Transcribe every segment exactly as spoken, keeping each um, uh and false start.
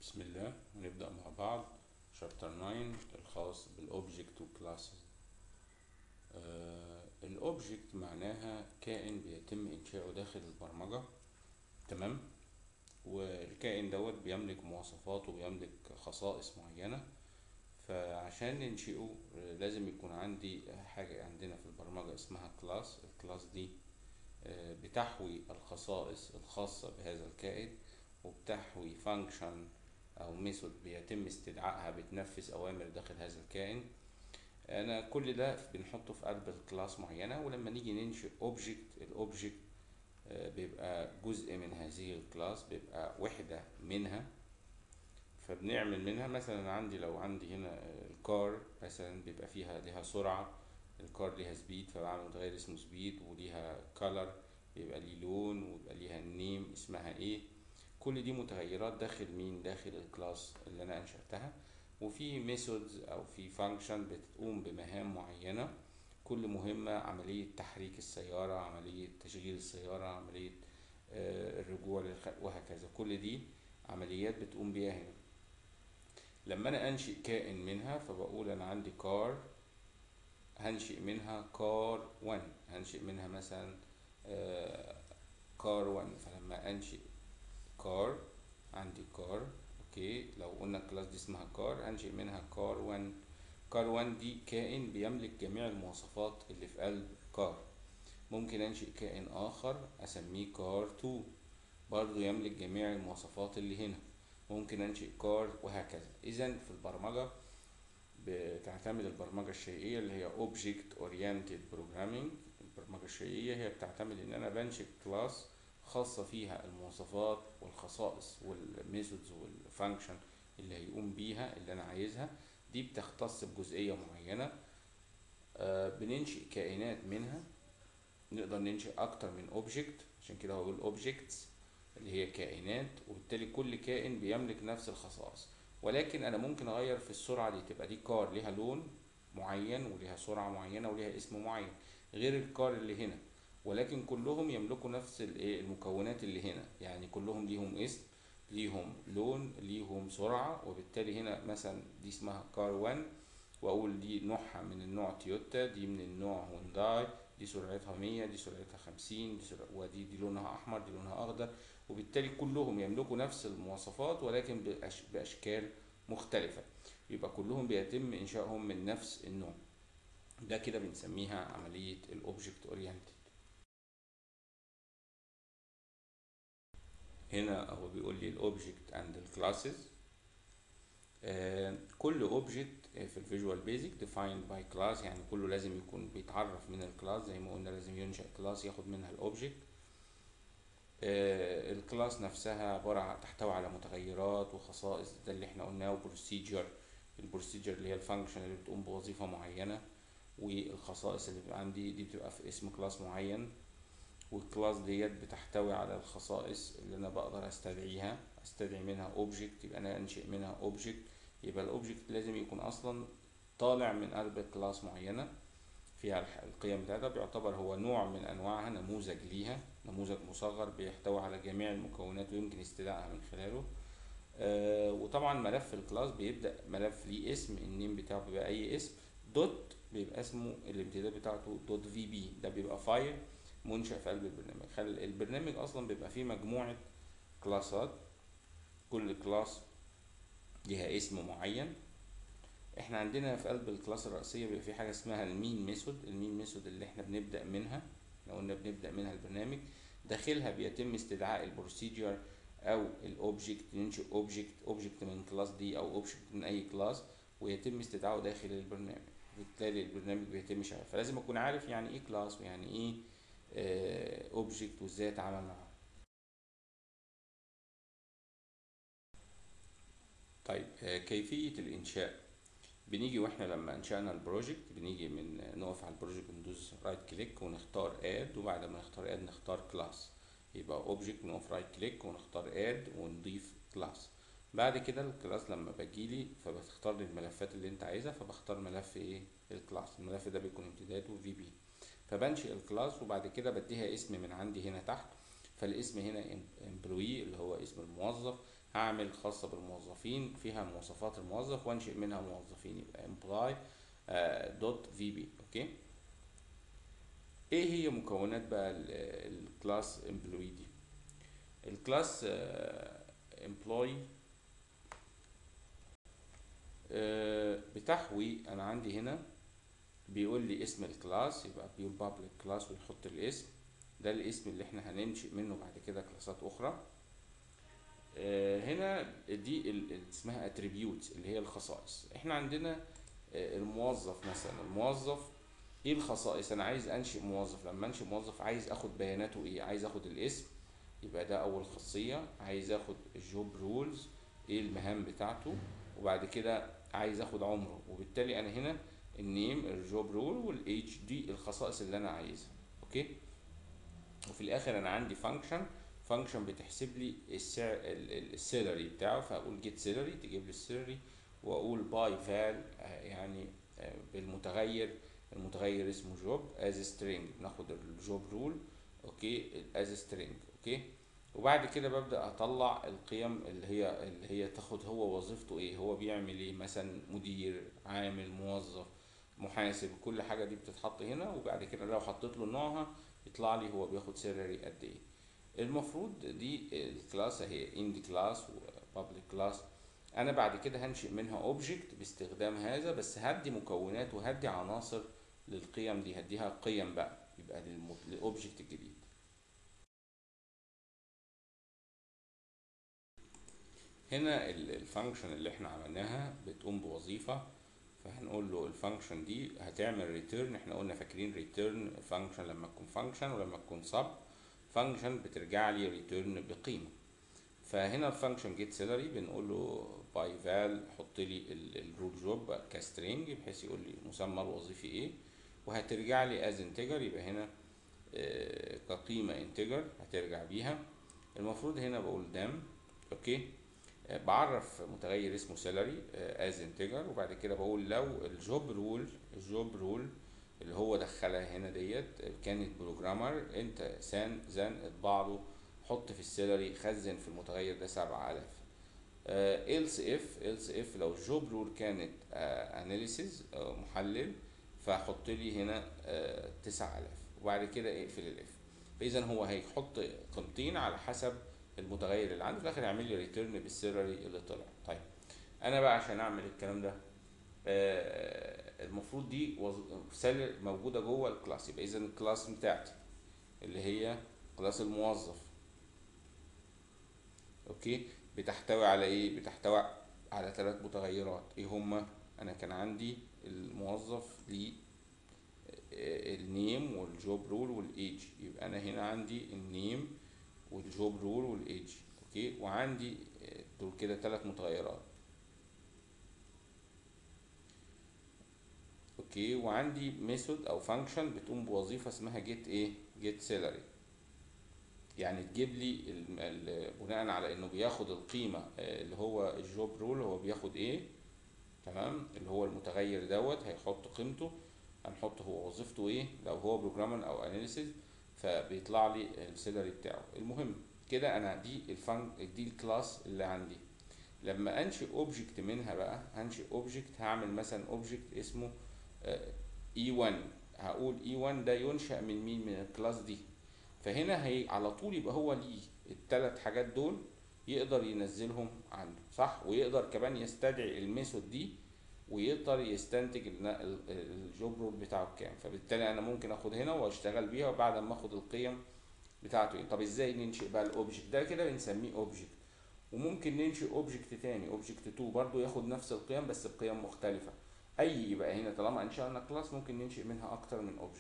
بسم الله. هنبدأ مع بعض شابتر تسعة الخاص بالأوبجكت وكلاسز. الأوبجكت معناها كائن بيتم إنشاؤه داخل البرمجة، تمام؟ والكائن دوت بيملك مواصفات وبيملك خصائص معينة، فعشان ننشئه آه، لازم يكون عندي حاجة عندنا في البرمجة اسمها كلاس. الكلاس دي آه، بتحوي الخصائص الخاصة بهذا الكائن، وبتحوي فانكشن او ميثود بيتم استدعائها بتنفذ اوامر داخل هذا الكائن. انا كل ده بنحطه في قلب الكلاس معينه، ولما نيجي ننشئ اوبجكت، الاوبجكت بيبقى جزء من هذه الكلاس، بيبقى وحده منها. فبنعمل منها مثلا، عندي لو عندي هنا الكار مثلا بيبقى فيها ليها سرعه، الكار ليها سبيد، فبعمل متغير اسمه سبيد، وليها كالر بيبقى ليه لون، ويبقى ليها النيم اسمها ايه. كل دي متغيرات داخل مين؟ داخل الكلاس اللي انا انشأتها. وفي ميثودز او في فانكشن بتقوم بمهام معينة، كل مهمة عملية تحريك السيارة، عملية تشغيل السيارة، عملية آه، الرجوع للخ... وهكذا. كل دي عمليات بتقوم بيها هنا. لما انا انشئ كائن منها فبقول انا عندي كار، هنشئ منها كار واحد، هنشئ منها مثلا كار واحد. فلما انشئ كار، عندي كار، اوكي، لو قلنا الكلاس دي اسمها كار هنشئ منها كار واحد. كار واحد دي كائن بيملك جميع المواصفات اللي في قلب كار. ممكن انشئ كائن اخر اسميه كار اتنين، برضو يملك جميع المواصفات اللي هنا. ممكن انشئ كار وهكذا. اذا في البرمجة بتعتمد البرمجة الشيئية اللي هي Object Oriented Programming. البرمجة الشيئية هي بتعتمد ان انا بنشئ كلاس خاصة فيها المواصفات والخصائص والميثودز والفانكشن اللي هيقوم بيها اللي انا عايزها. دي بتختص بجزئية معينة. آه بننشئ كائنات منها، نقدر ننشئ اكتر من اوبجكت، عشان كده هو بيقول اوبجكتس اللي هي كائنات، وبالتالي كل كائن بيملك نفس الخصائص. ولكن انا ممكن اغير في السرعه دي، تبقى دي كار ليها لون معين وليها سرعه معينه وليها اسم معين غير الكار اللي هنا، ولكن كلهم يملكوا نفس الايه المكونات اللي هنا. يعني كلهم ليهم اسم، ليهم لون، ليهم سرعه. وبالتالي هنا مثلا دي اسمها كار واحد، واقول دي نوعها من النوع تويوتا، دي من النوع هونداي، دي سرعتها مية، دي سرعتها خمسين، دي سرعة، ودي دي لونها احمر، دي لونها اخضر. وبالتالي كلهم يملكوا نفس المواصفات ولكن بأش باشكال مختلفة. يبقى كلهم بيتم انشائهم من نفس النوع. ده كده بنسميها عملية الاوبجكت اورينتد. هنا هو بيقول لي الاوبجكت اند الكلاسز. كل اوبجكت في الفيجوال بيزك defined by class، يعني كله لازم يكون بيتعرف من الكلاس، زي ما قلنا لازم ينشأ كلاس ياخد منها الاوبجكت. الكلاس نفسها عبارة عن تحتوي على متغيرات وخصائص، ده اللي احنا قلناه، وبروسيجر. البروسيجر اللي هي الفانكشن اللي بتقوم بوظيفة معينة، والخصائص اللي بتبقى عندي دي بتبقى في اسم كلاس معين. والكلاس ديت بتحتوي على الخصائص اللي انا بقدر استدعيها، استدعي منها اوبجكت، يبقى انا انشئ منها اوبجكت. يبقى الاوبجكت لازم يكون اصلا طالع من قلب كلاس معينه فيها القيم بتاعتها، بيعتبر هو نوع من انواعها، نموذج ليها، نموذج مصغر بيحتوي على جميع المكونات ويمكن استدعائها من خلاله. آه وطبعا ملف الكلاس بيبدا ملف ليه اسم، النيم بتاعه بيبقى اي اسم. دوت بيبقى اسمه الامتداد بتاعته دوت في بي، ده بيبقى فايل منشأ في قلب البرنامج. خلي البرنامج اصلا بيبقى فيه مجموعه كلاسات، كل كلاس ليها اسم معين. احنا عندنا في قلب الكلاس الرئيسيه بيبقى في حاجه اسمها المين ميثود. المين ميثود اللي احنا بنبدا منها، لو قلنا بنبدا منها البرنامج، داخلها بيتم استدعاء البروسيجر او الاوبجكت. ننشئ اوبجكت، اوبجكت من كلاس دي او اوبجكت من اي كلاس، ويتم استدعائه داخل البرنامج. بالتالي البرنامج بيتم شغال. فلازم اكون عارف يعني ايه كلاس ويعني ايه اوبجكت وازاي اتعامل معاه. طيب آه، كيفيه الانشاء. بنيجي واحنا لما انشأنا البروجكت، بنيجي من نقف على البروجكت ندوس رايت كليك ونختار اد، وبعد ما نختار اد نختار كلاس. يبقى اوبجكت نقف رايت كليك ونختار اد ونضيف كلاس. بعد كده الكلاس لما باجيلي فبتختار لي الملفات اللي انت عايزها، فبختار ملف ايه؟ الكلاس. الملف ده بيكون امتداده في بي. فبنشئ الكلاس وبعد كده بديها اسم من عندي هنا تحت. فالاسم هنا امبلوي اللي هو اسم الموظف. هعمل خاصة بالموظفين فيها مواصفات الموظف وانشئ منها موظفين، يبقى employ دوت في بي. اوكي، ايه هي مكونات بقى الكلاس امبلوي دي؟ الكلاس امبلوي بتحوي، انا عندي هنا بيقول لي اسم الكلاس، يبقى بيقول public class ويحط الاسم، ده الاسم اللي احنا هننشئ منه بعد كده كلاسات اخرى. آه، هنا دي ال- ال- اسمها attributes اللي هي الخصائص. احنا عندنا آه، الموظف مثلا، الموظف ايه الخصائص؟ انا عايز انشئ موظف، لما انشئ موظف عايز اخد بياناته ايه؟ عايز اخد الاسم، يبقى ده اول خاصية. عايز اخد الجوب رولز، ايه المهام بتاعته، وبعد كده عايز اخد عمره، وبالتالي انا هنا النيم، الجوب رول، والايج، دي الخصائص اللي انا عايزها. اوكي، وفي الاخر انا عندي فانكشن، فانكشن بتحسب لي السعر السالري بتاعه، فاقول جيت سالري تجيب لي السالري، واقول باي فال يعني آه، بالمتغير، المتغير اسمه جوب از سترينج، ناخد الجوب رول اوكي از سترينج. اوكي، وبعد كده ببدا اطلع القيم اللي هي اللي هي تاخد هو وظيفته ايه، هو بيعمل ايه، مثلا مدير، عامل، موظف، محاسب، كل حاجه دي بتتحط هنا. وبعد كده لو حطيت له نوعها يطلع لي هو بياخد سالري قد ايه. المفروض دي الكلاس اهي اند كلاس وبابليك كلاس. انا بعد كده هنشئ منها اوبجكت باستخدام هذا، بس هدي مكونات وهدي عناصر للقيم دي، هديها قيم بقى، يبقى للاوبجكت الجديد. هنا الفانكشن اللي احنا عملناها بتقوم بوظيفة، فهنقول له الفانكشن دي هتعمل ريتيرن. احنا قلنا فاكرين ريتيرن فانكشن لما تكون فانكشن، ولما تكون سب فانكشن بترجع لي ريتيرن بقيمة. فهنا الفانكشن جيت سالري بنقول له باي فال حط لي الرول جوب كسترينج، بحيث يقول لي مسمى الوظيفي ايه، وهترجع لي از انتجر، يبقى هنا آه، كقيمة انتجر هترجع بيها. المفروض هنا بقول دام. اوكي، آه، بعرف متغير اسمه سالري از انتجر، وبعد كده بقول لو الجوب رول، الجوب رول اللي هو دخلها هنا ديت كانت بروجرامر، انت سان زان اطبع له، حط في السالري، خزن في المتغير ده سبعة آلاف. إلس إف، إلس إف لو الجوب رول كانت اناليسيز محلل، فحط لي هنا تسعة آلاف، وبعد كده اقفل الاف. فاذا هو هيحط قيمتين على حسب المتغير اللي عنده، في الاخر يعمل لي ريتيرن بالسالري اللي طلع. طيب انا بقى عشان اعمل الكلام ده آه، المفروض دي سالري موجوده جوه الكلاس، يبقى اذا الكلاس بتاعتي اللي هي كلاس الموظف اوكي بتحتوي على ايه؟ بتحتوي على ثلاث متغيرات، ايه هما؟ انا كان عندي الموظف ليه النيم والجوب رول والايج، يبقى انا هنا عندي النيم والجوب رول والايج. اوكي، وعندي دول كده ثلاث متغيرات. اوكي، وعندي ميثود او فانكشن بتقوم بوظيفه اسمها جيت ايه؟ جيت سالري، يعني تجيب لي ال- ال- بناء على انه بياخد القيمه آه، اللي هو الجوب رول، هو بياخد ايه؟ تمام، اللي هو المتغير دوت هيحط قيمته، هنحط هو وظيفته ايه لو هو بروجرامر او اناليسيز، فبيطلع لي السالري بتاعه. المهم كده انا دي الفان دي الكلاس اللي عندي. لما انشئ اوبجكت منها بقى، هنشئ اوبجكت، هعمل مثلا اوبجكت اسمه اي واحد، هقول اي واحد ده ينشأ من مين؟ من الكلاس دي. فهنا هي على طول يبقى هو ليه الثلاث حاجات دول، يقدر ينزلهم عنده صح، ويقدر كمان يستدعي الميثود دي، ويقدر يستنتج ال- ال- الجوب رول بتاعه كام. فبالتالي انا ممكن اخد هنا واشتغل بيها، وبعد ما اخد القيم بتاعته ايه. طب ازاي ننشئ بقى الاوبجكت ده؟ كده بنسميه اوبجكت. وممكن ننشئ اوبجكت تاني، اوبجكت اتنين برضو ياخد نفس القيم بس بقيم مختلفة. اي يبقى هنا طالما انشأنا كلاس ممكن ننشئ منها اكتر من اوبجكت.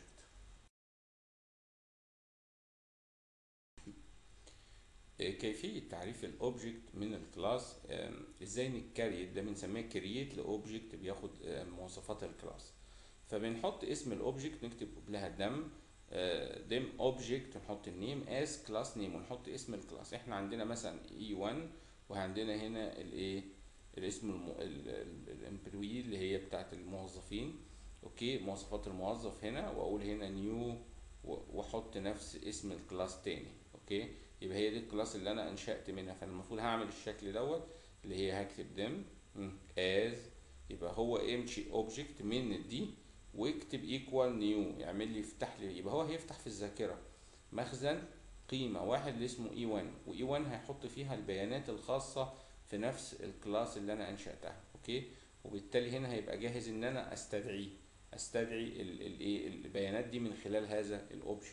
كيفية تعريف الاوبجكت من الكلاس، آم، ازاي نكريت ده؟ بنسميه كرييت لاوبجكت بياخد آم، مواصفات الكلاس. فبنحط اسم الاوبجكت، نكتب قبلها دم دم اوبجكت، نحط النيم از كلاس نيم، ونحط اسم الكلاس. احنا عندنا مثلا اي واحد، وعندنا هنا الايه؟ الاسم الامبلوي اللي هي بتاعت الموظفين. اوكي، مواصفات الموظف هنا، واقول هنا نيو، واحط نفس اسم الكلاس تاني. اوكي، يبقى هي دي الكلاس اللي انا انشأت منها. فانا المفروض هعمل الشكل دوت اللي هي هكتب ديم از، يبقى هو امشي اوبجكت من دي واكتب ايكوال نيو، يعمل لي يفتح لي، يبقى هو هيفتح في الذاكره مخزن قيمه واحد اللي اسمه اي واحد، واي واحد هيحط فيها البيانات الخاصه في نفس الكلاس اللي انا انشأتها. اوكي، وبالتالي هنا هيبقى جاهز ان انا استدعيه، استدعي الايه البيانات دي من خلال هذا الاوبجكت.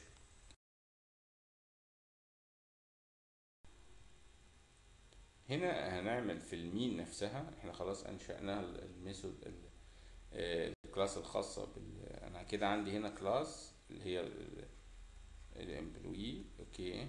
هنا هنعمل في المين نفسها، احنا خلاص انشأنا الميثود الكلاس الخاصة بال، انا كده عندي هنا كلاس اللي هي الامبلوي. اوكي،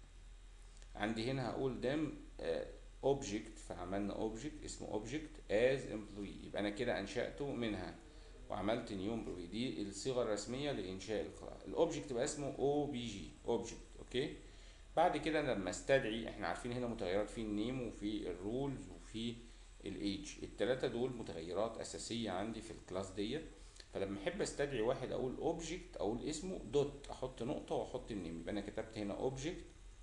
عندي هنا هقول دام اوبجكت، فعملنا اوبجكت اسمه اوبجكت از امبلوي، يبقى انا كده انشأته منها وعملت نيو امبلوي. دي الصيغة الرسمية لانشاء الاوبجكت، بقى اسمه او بي جي اوبجكت. اوكي، بعد كده انا لما استدعي، احنا عارفين هنا متغيرات في النيم وفي الرولز وفي الايدج، التلاتة دول متغيرات اساسية عندي في الكلاس ديت. فلما احب استدعي واحد اقول اوبجكت، اقول اسمه دوت، احط نقطة واحط النيم، يبقى انا كتبت هنا اوبجكت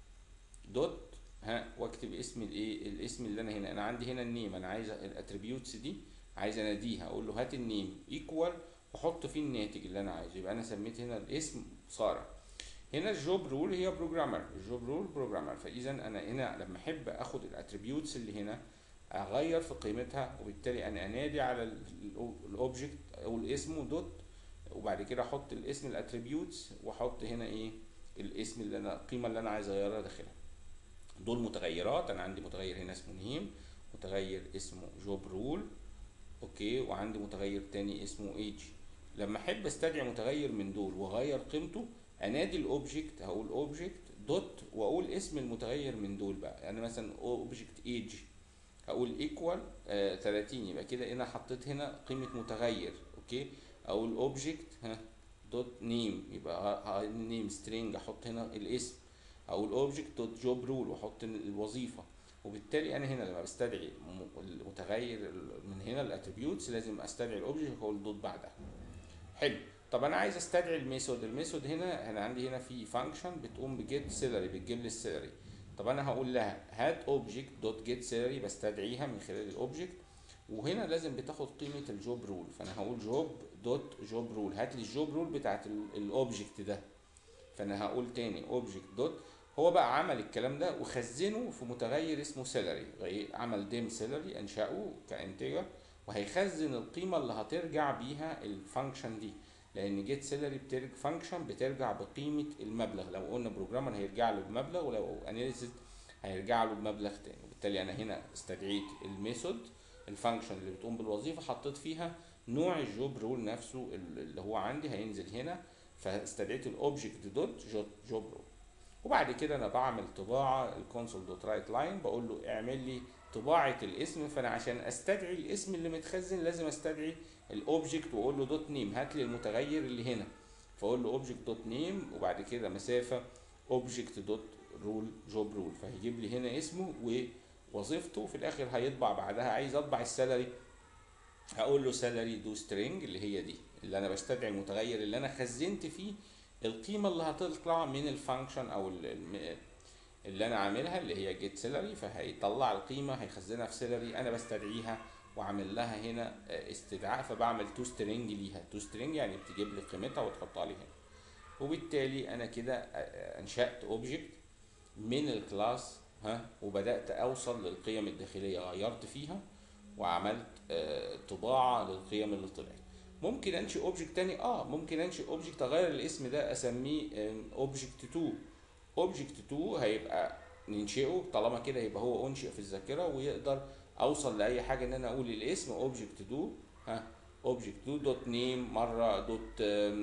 دوت ها، واكتب اسم الايه الاسم اللي انا هنا، انا عندي هنا النيم، انا عايز الاتريبيوتس دي عايز اناديها، اقول له هات النيم ايكوال واحط فيه الناتج اللي انا عايزه، يبقى انا سميت هنا الاسم سارة. هنا الجوب رول هي بروجرامر، الجوب رول بروجرامر، فاذا انا هنا لما احب اخد الاتريبيوتس اللي هنا اغير في قيمتها، وبالتالي انا انادي على الاوبجكت او الاسم دوت، وبعد كده احط الاسم الاتريبيوتس واحط هنا ايه الاسم اللي انا القيمه اللي انا عايز اغيرها داخلها. دول متغيرات، انا عندي متغير هنا اسمه نيم، متغير اسمه جوب رول. اوكي، وعندي متغير تاني اسمه ايج. لما احب استدعي متغير من دول واغير قيمته، انادي الاوبجكت، هقول اوبجكت دوت واقول اسم المتغير من دول بقى، يعني مثلا اوبجكت ايج هقول ايكوال آه تلاتين، يبقى كده انا حطيت هنا قيمه متغير. اوكي، اقول اوبجكت ها دوت نيم، يبقى نيم سترينج احط هنا الاسم، او الاوبجكت دوت جوب رول واحط الوظيفه. وبالتالي انا هنا لما بستدعي المتغير من هنا الاتريبيوتس لازم استدعي الاوبجكت واقول دوت بعدها. حلو، طب انا عايز استدعي الميثود، الميثود هنا انا عندي هنا في فانكشن بتقوم بجيت سيلري، بتجيب لي السيلري. طب انا هقول لها هات اوبجكت دوت جيت سيلري، بستدعيها من خلال الاوبجكت، وهنا لازم بتاخد قيمه الجوب رول، فانا هقول جوب دوت جوب رول، هات لي الجوب رول بتاعت الاوبجكت ده. فانا هقول تاني اوبجكت دوت، هو بقى عمل الكلام ده وخزنه في متغير اسمه سيلري، عمل ديم سيلري انشأه كانتجر، وهيخزن القيمه اللي هترجع بيها الفانكشن دي، لان جيت سيلري بترجع فانكشن بترجع بقيمه المبلغ، لو قلنا بروجرامر هيرجع له بمبلغ، ولو اناليسيس هيرجع له بمبلغ تاني. وبالتالي انا هنا استدعيت الميثود الفانكشن اللي بتقوم بالوظيفه، حطيت فيها نوع الجوب رول نفسه اللي هو عندي هينزل هنا، فاستدعيت الاوبجكت دوت جوب رول. وبعد كده انا بعمل طباعه الكونسول دوت رايت لاين، بقول له اعمل لي طباعه الاسم، فانا عشان استدعي الاسم اللي متخزن لازم استدعي الاوبجكت واقول له دوت نيم، هات لي المتغير اللي هنا، فاقول له اوبجكت دوت نيم وبعد كده مسافه اوبجكت دوت رول جوب رول، فهيجيب لي هنا اسمه ووظيفته، في الاخر هيطبع بعدها، عايز اطبع السالري هقول له سالري دو سترينج اللي هي دي، اللي انا بستدعي المتغير اللي انا خزنت فيه القيمه اللي هتطلع من الفانكشن او اللي انا عاملها اللي هي جيت سالري، فهيطلع القيمه هيخزنها في سالري انا بستدعيها واعمل لها هنا استدعاء، فبعمل تو سترينج ليها، تو سترينج يعني بتجيب لي قيمتها وتحطها لي هنا. وبالتالي انا كده انشات اوبجكت من الكلاس ها، وبدات اوصل للقيم الداخليه غيرت فيها وعملت آه طباعه للقيم اللي طلعت. ممكن انشئ اوبجكت تاني، اه ممكن انشئ اوبجكت اغير الاسم ده اسميه اوبجكت اتنين. اوبجكت اتنين هيبقى ننشئه طالما كده يبقى هو انشئ في الذاكره ويقدر اوصل لاي حاجه ان انا اقول الاسم اوبجكت اتنين ها اوبجكت اتنين دوت نيم مره دوت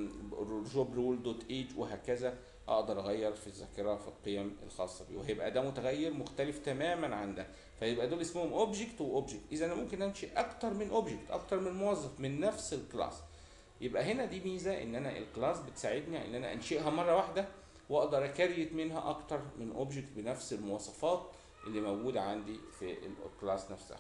جوب رول دوت ايج وهكذا، اقدر اغير في الذاكره في القيم الخاصه بيه، وهيبقى ده متغير مختلف تماما عن ده، فيبقى دول اسمهم اوبجكت واوبجكت. اذا انا ممكن انشئ اكتر من اوبجكت، اكتر من موظف من نفس الكلاس. يبقى هنا دي ميزه ان انا الكلاس بتساعدني ان انا انشئها مره واحده واقدر اكريت منها اكتر من اوبجكت بنفس المواصفات اللي موجوده عندي في الكلاس نفسها.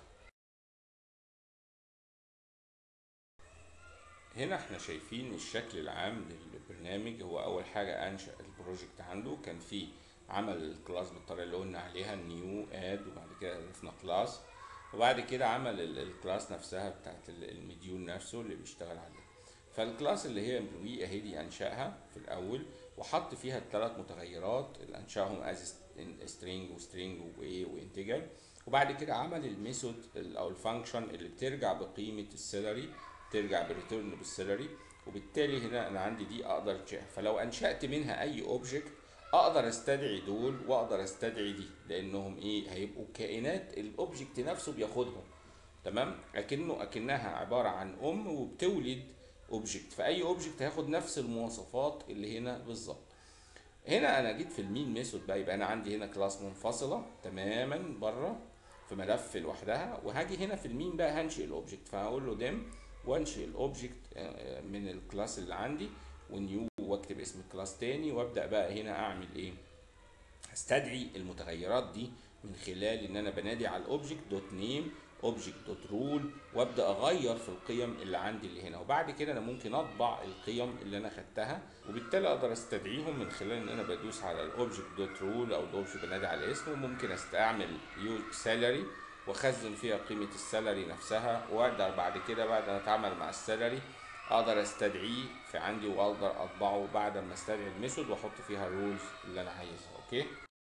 هنا احنا شايفين الشكل العام للبرنامج. هو اول حاجه انشا البروجكت عنده كان فيه عمل الكلاس بالطريقه اللي قلنا عليها نيو اد، وبعد كده ضفنا كلاس، وبعد كده عمل الكلاس نفسها بتاعت المديول نفسه اللي بيشتغل عليها. فالكلاس اللي هي امبلوي اهي دي انشاها في الاول وحط فيها الثلاث متغيرات اللي انشاهم از سترينج وسترينج وايه وانتجر، وبعد كده عمل الميثود او الفانكشن اللي بترجع بقيمه السالري، ترجع بريتيرن بالسالري، وبالتالي هنا انا عندي دي اقدر اتشيها. فلو انشات منها اي اوبجكت اقدر استدعي دول واقدر استدعي دي، لانهم ايه هيبقوا كائنات الاوبجكت نفسه بياخدهم. تمام، اكنه اكنها عباره عن ام وبتولد اوبجكت، فاي اوبجكت هياخد نفس المواصفات اللي هنا بالظبط. هنا انا جيت في المين ميثود بقى، يبقى انا عندي هنا كلاس منفصله تماما بره في ملف لوحدها، وهاجي هنا في المين بقى هنشئ الاوبجكت، فهقول له ديم وانشئ الاوبجكت من الكلاس اللي عندي ونيو، واكتب اسم الكلاس تاني، وابدا بقى هنا اعمل ايه، استدعي المتغيرات دي من خلال ان انا بنادي على الاوبجكت دوت نيم اوبجكت دوت رول، وابدا اغير في القيم اللي عندي اللي هنا، وبعد كده انا ممكن اطبع القيم اللي انا خدتها، وبالتالي اقدر استدعيهم من خلال ان انا بدوس على الاوبجكت دوت رول او الاوبجكت بنادي على الاسم، وممكن استعمل يو سالري واخزن فيها قيمه السالري نفسها، واقدر بعد كده بعد ما اتعامل مع السالري اقدر استدعيه في عندي واقدر اطبعه بعد ما استدعي الميثود واحط فيها الرولز اللي انا عايزها. اوكي،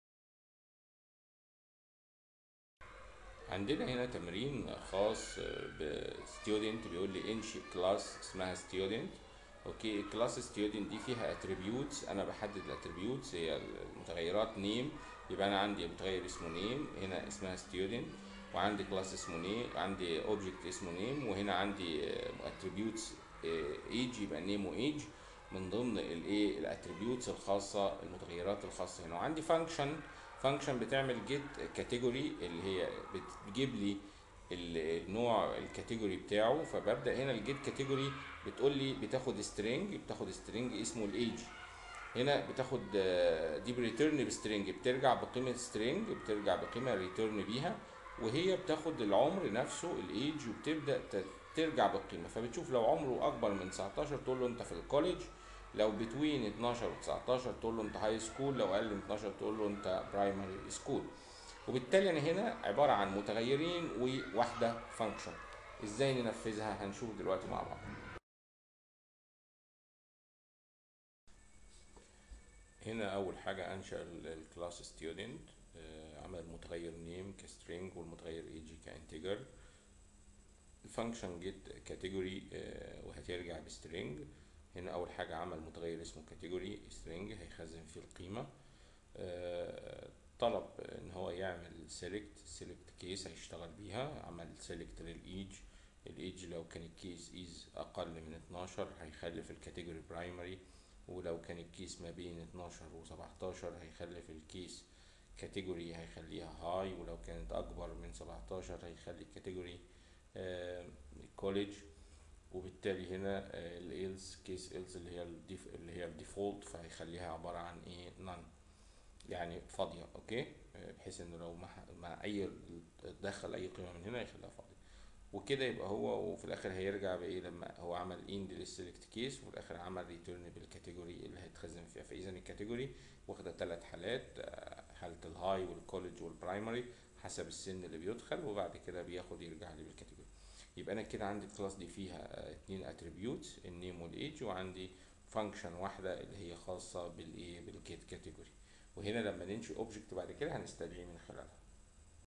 عندنا هنا تمرين خاص بستودنت، بيقول لي انشئ كلاس اسمها ستودنت. اوكي، الكلاس ستودنت دي فيها اتريبيوتس، انا بحدد الاتريبيوتس هي المتغيرات نيم، يبقى انا عندي متغير اسمه نيم هنا اسمها ستودنت، وعندي كلاس اسمه نيم، عندي اوبجكت اسمه نيم، وهنا عندي اتريبيوتس ايج يبقى نيم وايج من ضمن الايه الاتريبيوتس الخاصه المتغيرات الخاصه هنا، وعندي فانكشن فانكشن بتعمل جيت كاتيجوري اللي هي بتجيب لي النوع الكاتيجوري بتاعه، فببدا هنا الجيت كاتيجوري بتقول لي بتاخد سترينج بتاخد سترينج اسمه الايج، هنا بتاخد دي بريتيرن بسترينج، بترجع بقيمه سترينج بترجع بقيمه ريتيرن بيها، وهي بتاخد العمر نفسه الايج وبتبدا ترجع بالقيمه، فبتشوف لو عمره اكبر من تسعتاشر تقول له انت في الكوليدج، لو بتوين اتناشر و تسعتاشر تقول له انت هاي سكول، لو اقل من اتناشر تقول له انت برايمري سكول. وبالتالي انا هنا عباره عن متغيرين وواحده فانكشن. ازاي ننفذها هنشوف دلوقتي مع بعض. هنا اول حاجه انشا الكلاس ستودنت، عمل المتغير نيم كسترينج والمتغير ايجي كانتجر، الفانكشن جيت كاتيجوري وهترجع بسترينج. هنا اول حاجه عمل متغير اسمه كاتيجوري سترينج هيخزن فيه القيمه، أه طلب ان هو يعمل سيلكت سيلكت كيس هيشتغل بيها، عمل سيلكت للايج، الايج لو كان الكيس از اقل من اتناشر هيخلي في الكاتيجوري برايمري، ولو كان الكيس ما بين اتناشر و سبعتاشر هيخلي في الكيس كاتيجوري هيخليها هاي، ولو كانت اكبر من سبعتاشر هيخلي الكاتيجوري كوليدج. وبالتالي هنا الالس كيس الس اللي هي الديف اللي هي الديفولت فهيخليها عباره عن ايه نون، يعني فاضيه. اوكي، بحيث انه لو مع, مع اي دخل اي قيمه من هنا يخليها فاضيه، وكده يبقى هو وفي الاخر هيرجع بايه لما هو عمل اند للسيلكت كيس وفي الاخر عمل ريتيرن بالكاتيجوري اللي هيتخزن فيها. فاذا الكاتيجوري واخده ثلاث حالات، حاله الهاي والكوليدج والبرايمري حسب السن اللي بيدخل، وبعد كده بياخد يرجع لي بالكاتيجوري. يبقى انا كده عندي الكلاس دي فيها اتنين اتريبيوتس النيم والايج، وعندي فانكشن واحده اللي هي خاصه بالايه بالجيت كاتيجوري، وهنا لما ننشئ اوبجكت بعد كده هنستدعيه من خلالها.